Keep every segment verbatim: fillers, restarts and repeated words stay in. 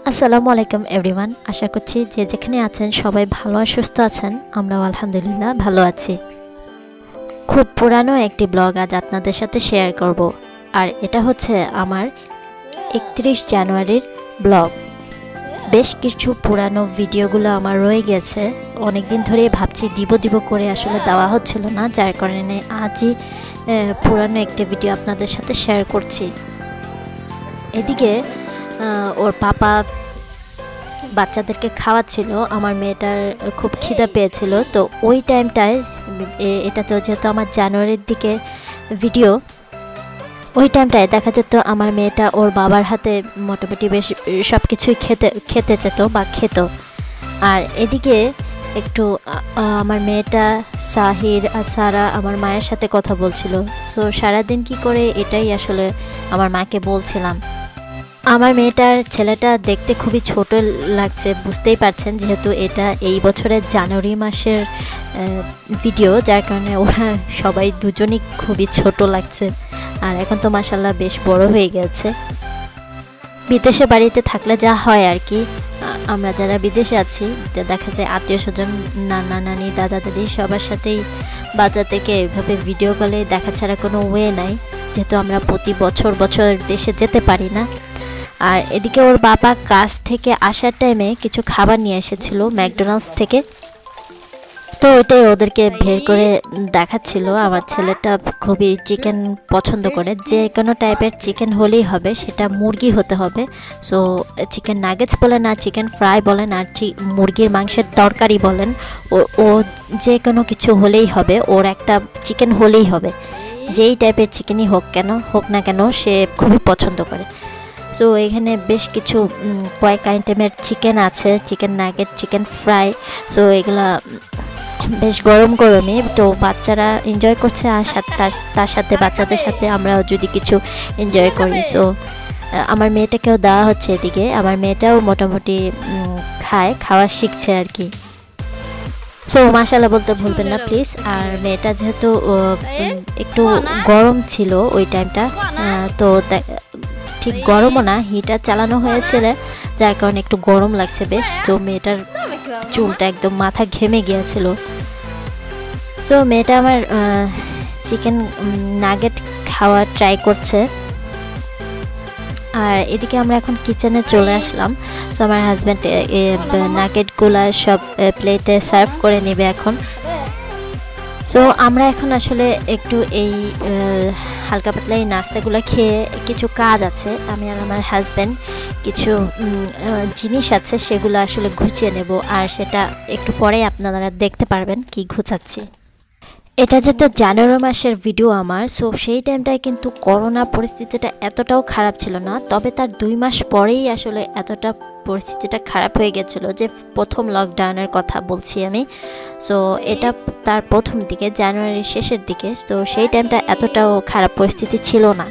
আসসালামু আলাইকুম এভরিওয়ান। আশা করছি যে যেখানে আছেন সবাই ভালো আর সুস্থ আছেন। আমরাও আলহামদুলিল্লাহ ভালো আছি। খুব পুরানো একটি ব্লগ আজ আপনাদের সাথে শেয়ার করব, আর এটা হচ্ছে আমার একত্রিশ জানুয়ারির ব্লগ। বেশ কিছু পুরানো ভিডিওগুলো আমার রয়ে গেছে, অনেক দিন ধরেই ভাবছি দিব দিব করে আসলে দেওয়া হচ্ছিল না, যার কারণে আজই পুরানো একটি ভিডিও আপনাদের সাথে শেয়ার করছি। এদিকে ওর পাপা বাচ্চাদেরকে খাওয়াচ্ছিল, আমার মেয়েটার খুব খিদা পেয়েছিল। তো ওই টাইমটায়, এটা তো যেহেতু আমার জানুয়ারির দিকে ভিডিও, ওই টাইমটায় দেখা যেত আমার মেয়েটা ওর বাবার হাতে মোটামুটি বেশ সব কিছুই খেতে খেতে যেত বা খেত। আর এদিকে একটু আমার মেয়েটা সাহির আর সারা আমার মায়ের সাথে কথা বলছিল। সো সারাদিন কি করে এটাই আসলে আমার মাকে বলছিলাম। আমার মেয়েটার ছেলেটা দেখতে খুবই ছোট লাগছে, বুঝতেই পারছেন, যেহেতু এটা এই বছরের জানুয়ারি মাসের ভিডিও, যার কারণে ওরা সবাই দুজনই খুবই ছোট লাগছে। আর এখন তো মাশাআল্লাহ বেশ বড় হয়ে গেছে। বিদেশে বাড়িতে থাকলে যা হয় আর কি, আমরা যারা বিদেশে আছি দেখা যায় আত্মীয় স্বজন, নানা নানি, দাদা দাদি সবার সাথেই বাজার থেকে এভাবে ভিডিও কলে দেখা ছাড়া কোনো ওয়ে নাই, যেহেতু আমরা প্রতি বছর বছর দেশে যেতে পারি না। আর এদিকে ওর বাবা কাজ থেকে আসার টাইমে কিছু খাবার নিয়ে এসেছিল ম্যাকডোনাল্ডস থেকে, তো ওইটাই ওদেরকে বের করে দেখাচ্ছিল। আমার ছেলেটা খুবই চিকেন পছন্দ করে, যে কোনো টাইপের চিকেন হলেই হবে, সেটা মুরগি হতে হবে। সো চিকেন নাগেটস বলেন আর চিকেন ফ্রাই বলেন আর মুরগির মাংসের তরকারি বলেন, ও ও যে কোনো কিছু হলেই হবে, ওর একটা চিকেন হলেই হবে, যেই টাইপের চিকেনই হোক কেন হোক না কেন সে খুবই পছন্দ করে। সো এখানে বেশ কিছু কয়েক আইটেমের চিকেন আছে, chicken nugget, chicken fry. So এগুলা বেশ গরম গরমই, তো বাচ্চারা এনজয় করছে, আর তার তার সাথে বাচ্চাদের সাথে আমরাও যদি কিছু এনজয় করি। সো আমার মেয়েটাকেও দেওয়া হচ্ছে এদিকে, আমার মেয়েটাও মোটামুটি খায়, খাওয়া শিখছে আর কি। সো মাশাআল্লাহ বলতে ভুলবেন না প্লিজ। আর মেয়েটা যেহেতু একটু গরম ছিল ওই টাইমটা, তো ঠিক গরমও না, হিটার চালানো হয়েছিল, যার কারণে একটু গরম লাগছে বেশ। তো মেয়েটার চুলটা একদম মাথা ঘেমে গিয়েছিল। সো মেয়েটা আমার চিকেন নাগেট খাওয়া ট্রাই করছে। আর এদিকে আমরা এখন কিচেনে চলে আসলাম। সো আমার হাজব্যান্ড নাগেটগুলা সব প্লেটে সার্ভ করে নেবে এখন। সো আমরা এখন আসলে একটু এই হালকা পাতলা এই নাস্তাগুলো খেয়ে, কিছু কাজ আছে, আমি আর আমার হাজব্যান্ড কিছু জিনিস আছে সেগুলো আসলে গুছিয়ে নেব, আর সেটা একটু পরে আপনারা দেখতে পারবেন কি গুছাচ্ছি। এটা যেহেতু জানুয়ারি মাসের ভিডিও আমার, সো সেই টাইমটায় কিন্তু করোনা পরিস্থিতিটা এতটাও খারাপ ছিল না, তবে তার দুই মাস পরেই আসলে এতটা পরিস্থিতিটা খারাপ হয়ে গেছিলো, যে প্রথম লকডাউনের কথা বলছি আমি। সো এটা তার প্রথম দিকে, জানুয়ারির শেষের দিকে। তো সেই টাইমটা এতটাও খারাপ পরিস্থিতি ছিল না।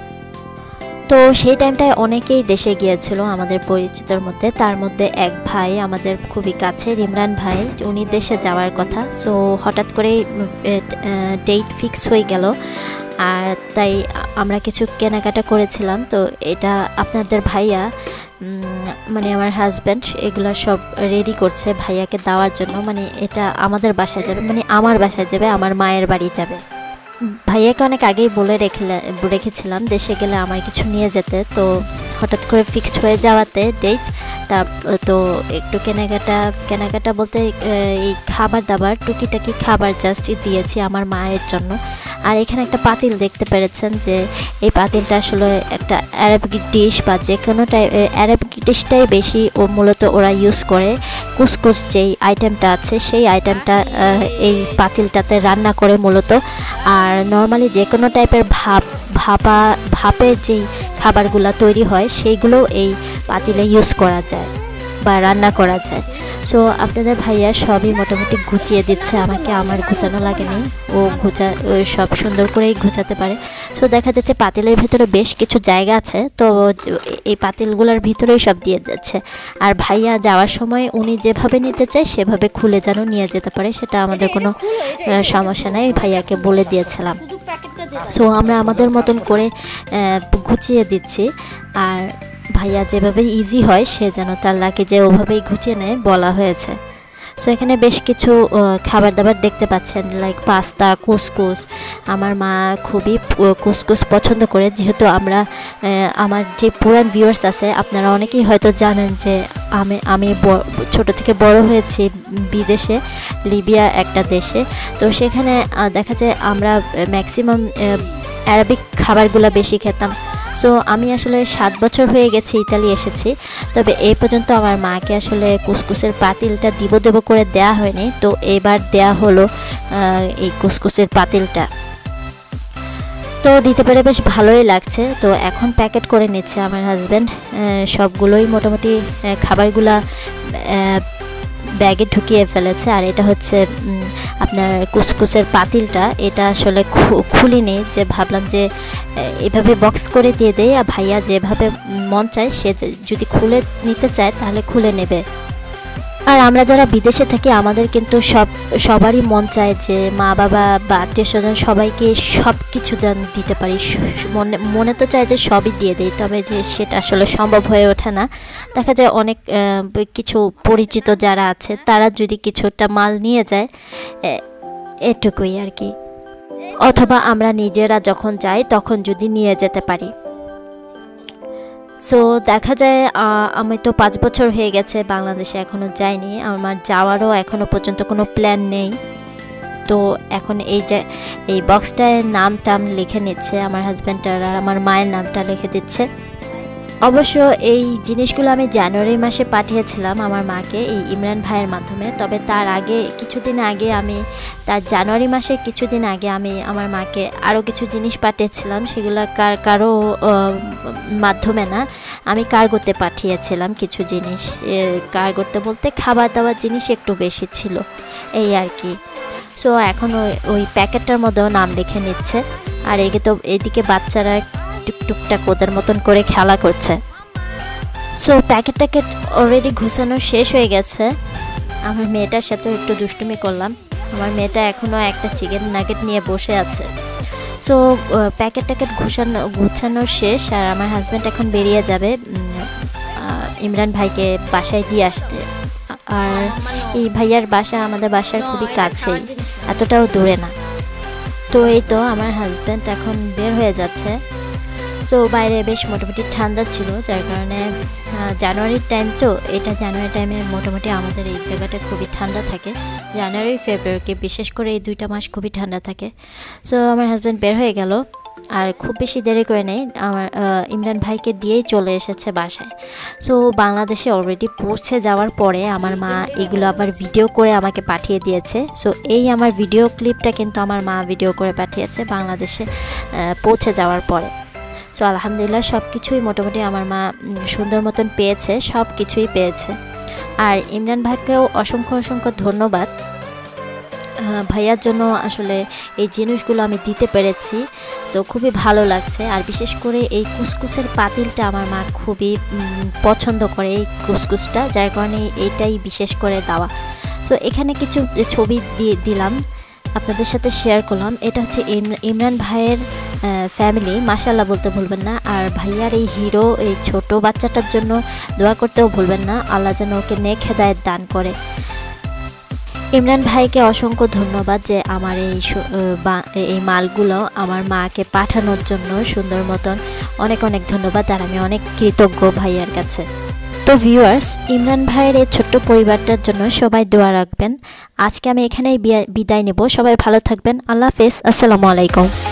তো সেই টাইমটায় অনেকেই দেশে গিয়েছিল আমাদের পরিচিতর মধ্যে, তার মধ্যে এক ভাই আমাদের খুবই কাছে, ইমরান ভাই, উনি দেশে যাওয়ার কথা। সো হঠাৎ করেই ডেট ফিক্স হয়ে গেল, আর তাই আমরা কিছু কেনাকাটা করেছিলাম। তো এটা আপনাদের ভাইয়া, মানে আমার হাজব্যান্ড, এগুলো সব রেডি করছে ভাইয়াকে দেওয়ার জন্য। মানে এটা আমাদের বাসায় যাবে, মানে আমার বাসায় যাবে, আমার মায়ের বাড়ি যাবে। ভাইয়াকে অনেক আগেই বলে রেখে রেখেছিলাম দেশে গেলে আমার কিছু নিয়ে যেতে, তো হঠাৎ করে ফিক্সড হয়ে যাওয়াতে ডেট, তা তো একটু কেনাকাটা কেনাকাটা বলতে এই খাবার দাবার, টুকিটাকি খাবার জাস্ট দিয়েছি আমার মায়ের জন্য। আর এখানে একটা পাতিল দেখতে পেরেছেন, যে এই পাতিলটা আসলে একটা অ্যারাবিক ডিশ, বা যে কোনো টাইপ অ্যারাবিক ডিশটাই বেশি ও মূলত ওরা ইউজ করে। কুসকুস যেই আইটেমটা আছে সেই আইটেমটা এই পাতিলটাতে রান্না করে মূলত। আর নর্মালি যে কোনো টাইপের ভাপ ভাপা ভাপের যেই খাবারগুলো তৈরি হয় সেইগুলোও এই পাতিলে ইউজ করা যায় বা রান্না করা যায়। সো আপনাদের ভাইয়া সবই মোটামুটি গুছিয়ে দিচ্ছে আমাকে, আমার গুছানো লাগেনি, ও গুছা সব সুন্দর করেই গুছাতে পারে। সো দেখা যাচ্ছে পাতিলের ভিতরে বেশ কিছু জায়গা আছে, তো এই পাতিলগুলোর ভিতরেই সব দিয়ে যাচ্ছে। আর ভাইয়া যাওয়ার সময় উনি যেভাবে নিতে চায় সেভাবে খুলে যেন নিয়ে যেতে পারে, সেটা আমাদের কোনো সমস্যা নেই, ভাইয়াকে বলে দিয়েছিলাম। সো আমরা আমাদের মতন করে গুছিয়ে দিচ্ছি। আর ভাইয়া যেভাবে ইজি হয় সে যেন তার লাগেজে ওভাবেই গুছিয়ে নেয় বলা হয়েছে। সো এখানে বেশ কিছু খাবার দাবার দেখতে পাচ্ছেন, লাইক পাস্তা, কুসকুস। আমার মা খুবই কুসকুস পছন্দ করে, যেহেতু আমরা আমার যে পুরান ভিউয়ার্স আছে আপনারা অনেকেই হয়তো জানেন যে আমি আমি ছোট থেকে বড় হয়েছি বিদেশে, লিবিয়া একটা দেশে। তো সেখানে দেখা যায় আমরা ম্যাক্সিমাম অ্যারাবিক খাবারগুলো বেশি খেতাম। সো আমি আসলে সাত বছর হয়ে গেছে ইতালি এসেছি, তবে এই পর্যন্ত আমার মাকে আসলে কুসকুসের পাতিলটা দিব দেব করে দেয়া হয়নি। তো এবার দেয়া হলো এই কুসকুসের পাতিলটা, তো দিতে পেরে বেশ ভালোই লাগছে। তো এখন প্যাকেট করে নিচ্ছে আমার হাজব্যান্ড, সবগুলোই মোটামুটি খাবারগুলা ব্যাগে ঢুকিয়ে ফেলেছে। আর এটা হচ্ছে আপনার কুসকুসের পাতিলটা, এটা আসলে খুলিনি, যে ভাবলাম যে এভাবে বক্স করে দিয়ে দেয়, আর ভাইয়া যেভাবে মন চায় সে যদি খুলে নিতে চায় তাহলে খুলে নেবে। আর আমরা যারা বিদেশে থাকি আমাদের কিন্তু সব সবারই মন চায় যে মা বাবা বা আত্মীয় স্বজন সবাইকে সব কিছু দিতে পারি, মনে মনে তো চায় যে সবই দিয়ে দেয়, তবে যে সেটা আসলে সম্ভব হয়ে ওঠে না। দেখা যায় অনেক কিছু পরিচিত যারা আছে তারা যদি কিছুটা মাল নিয়ে যায়, এটুকুই আর কি, অথবা আমরা নিজেরা যখন যাই তখন যদি নিয়ে যেতে পারি। সো দেখা যায় আমি তো পাঁচ বছর হয়ে গেছে বাংলাদেশে, এখনও যাইনি, আমার যাওয়ারও এখনও পর্যন্ত কোনো প্ল্যান নেই। তো এখন এই যে এই বক্সটায় নাম টাম লিখে নিচ্ছে আমার হাজব্যান্ড, আর আমার মায়ের নামটা লিখে দিচ্ছে। অবশ্য এই জিনিসগুলো আমি জানুয়ারি মাসে পাঠিয়েছিলাম আমার মাকে এই ইমরান ভাইয়ের মাধ্যমে, তবে তার আগে কিছুদিন আগে আমি তার জানুয়ারি মাসের কিছুদিন আগে আমি আমার মাকে আরও কিছু জিনিস পাঠিয়েছিলাম, সেগুলো কার কারো মাধ্যমে না, আমি কার্গোতে পাঠিয়েছিলাম কিছু জিনিস। কার্গোতে বলতে খাবার দাবার জিনিস একটু বেশি ছিল এই আর কি। সো এখন ওই ওই প্যাকেটটার মধ্যেও নাম লিখে নিচ্ছে। আর এদিকে তো এদিকে বাচ্চারা টুকটুকটাক ওদের মতন করে খেলা করছে। সো প্যাকেট ট্যাকেট অলরেডি ঘুষানো শেষ হয়ে গেছে। আমার মেয়েটার সাথেও একটু দুষ্টুমি করলাম, আমার মেয়েটা এখনও একটা চিকেন নাগেট নিয়ে বসে আছে। সো প্যাকেট ট্যাকেট ঘুষানো গুছানো শেষ, আর আমার হাজব্যান্ড এখন বেরিয়ে যাবে ইমরান ভাইকে বাসায় দিয়ে আসতে। আর এই ভাইয়ার বাসা আমাদের বাসার খুবই কাছেই, এতটাও দূরে না। তো এই তো আমার হাজব্যান্ড এখন বের হয়ে যাচ্ছে। সো বাইরে বেশ মোটামুটি ঠান্ডা ছিল, যার কারণে জানুয়ারির টাইম তো এটা জানুয়ারি টাইমে মোটামুটি আমাদের এই জায়গাটা খুবই ঠান্ডা থাকে, জানুয়ারি ফেব্রুয়ারিকে বিশেষ করে এই দুইটা মাস খুবই ঠান্ডা থাকে। সো আমার হাজব্যান্ড বের হয়ে গেল, আর খুব বেশি দেরি করে নেই, আমার ইমরান ভাইকে দিয়েই চলে এসেছে বাসায়। সো বাংলাদেশে অলরেডি পৌঁছে যাওয়ার পরে আমার মা এগুলো আবার ভিডিও করে আমাকে পাঠিয়ে দিয়েছে। সো এই আমার ভিডিও ক্লিপটা কিন্তু আমার মা ভিডিও করে পাঠিয়েছে বাংলাদেশে পৌঁছে যাওয়ার পরে। সো আলহামদুলিল্লাহ সব কিছুই মোটামুটি আমার মা সুন্দর মতন পেয়েছে, সব কিছুই পেয়েছে। আর ইমরান ভাইকেও অসংখ্য অসংখ্য ধন্যবাদ, ভাইয়ার জন্য আসলে এই জিনিসগুলো আমি দিতে পেরেছি। সো খুবই ভালো লাগছে। আর বিশেষ করে এই কুসকুসের পাতিলটা আমার মা খুবই পছন্দ করে, এই কুসকুসটা, যার কারণে এইটাই বিশেষ করে দেওয়া। সো এখানে কিছু ছবি দিয়ে দিলাম, আপনাদের সাথে শেয়ার করলাম। এটা হচ্ছে ইমরান ভাইয়ের ফ্যামিলি, মাশাআল্লাহ বলতে ভুলবেন না। আর ভাইয়ার এই হিরো এই ছোট বাচ্চাটার জন্য দোয়া করতেও ভুলবেন না, আল্লাহ যেন ওকে নেক হেদায়েত দান করে। ইমরান ভাইকে অসংখ্য ধন্যবাদ যে আমার এই এই মালগুলো আমার মাকে পাঠানোর জন্য সুন্দর মতন, অনেক অনেক ধন্যবাদ। আর আমি অনেক কৃতজ্ঞ ভাইয়ার কাছে। তো ভিউয়ার্স, ইমরান ভাইয়ের এই ছোট্ট পরিবারটার জন্য সবাই দোয়া রাখবেন। আজকে আমি এখানেই বিদায় নেব, সবাই ভালো থাকবেন, আল্লাহ হাফেজ, আসসালামু আলাইকুম।